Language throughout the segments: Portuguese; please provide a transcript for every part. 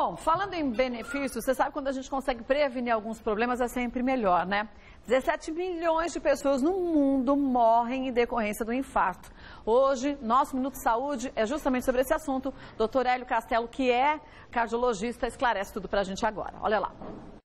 Bom, falando em benefícios, você sabe quando a gente consegue prevenir alguns problemas é sempre melhor, né? 17 milhões de pessoas no mundo morrem em decorrência do infarto. Hoje, nosso Minuto Saúde é justamente sobre esse assunto. Dr. Hélio Castelo, que é cardiologista, esclarece tudo pra gente agora. Olha lá.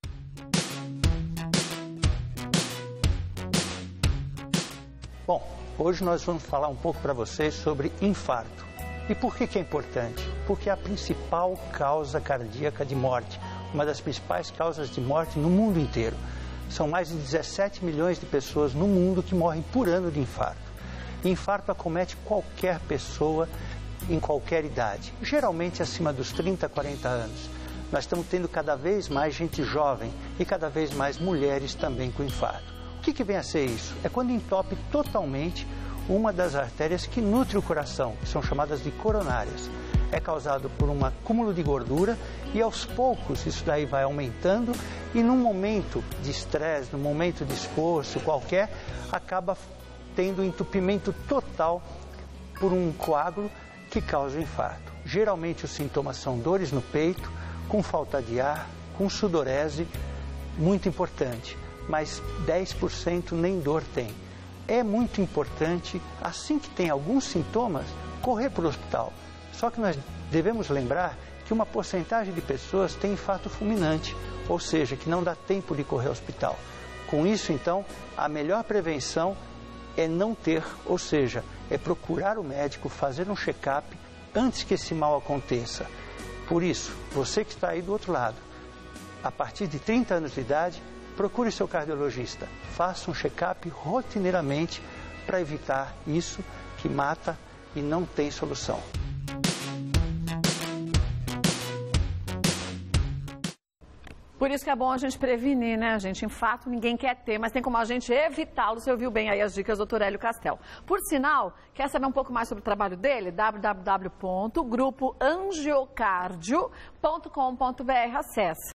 Bom, hoje nós vamos falar um pouco para vocês sobre infarto. E por que é importante? Porque é a principal causa cardíaca de morte, uma das principais causas de morte no mundo inteiro. São mais de 17 milhões de pessoas no mundo que morrem por ano de infarto. Infarto acomete qualquer pessoa em qualquer idade, geralmente acima dos 30, 40 anos. Nós estamos tendo cada vez mais gente jovem e cada vez mais mulheres também com infarto. O que vem a ser isso? É quando entope totalmente uma das artérias que nutre o coração, que são chamadas de coronárias. É causado por um acúmulo de gordura e aos poucos isso daí vai aumentando e num momento de estresse, num momento de esforço qualquer, acaba tendo entupimento total por um coágulo que causa o infarto. Geralmente os sintomas são dores no peito, com falta de ar, com sudorese, muito importante, mas 10% nem dor tem. É muito importante, assim que tem alguns sintomas, correr para o hospital. Só que nós devemos lembrar que uma porcentagem de pessoas tem infarto fulminante, ou seja, que não dá tempo de correr ao hospital. Com isso, então, a melhor prevenção é não ter, ou seja, é procurar o médico, fazer um check-up antes que esse mal aconteça. Por isso, você que está aí do outro lado, a partir de 30 anos de idade, procure seu cardiologista. Faça um check-up rotineiramente para evitar isso que mata e não tem solução. Por isso que é bom a gente prevenir, né, gente? Infarto ninguém quer ter, mas tem como a gente evitá-lo. Você ouviu bem aí as dicas do Dr. Hélio Castelo. Por sinal, quer saber um pouco mais sobre o trabalho dele? www.grupoangiocardio.com.br. Acesse.